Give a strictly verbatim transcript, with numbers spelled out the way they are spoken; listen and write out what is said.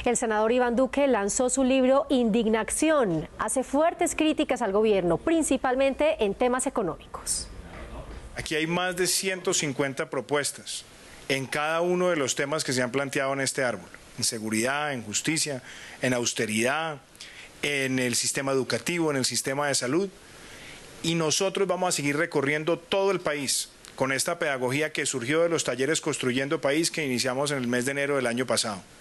El senador Iván Duque lanzó su libro Indignación. Hace fuertes críticas al gobierno, principalmente en temas económicos. Aquí hay más de ciento cincuenta propuestas en cada uno de los temas que se han planteado en este árbol. En seguridad, en justicia, en austeridad, en el sistema educativo, en el sistema de salud. Y nosotros vamos a seguir recorriendo todo el país con esta pedagogía que surgió de los talleres Construyendo País que iniciamos en el mes de enero del año pasado.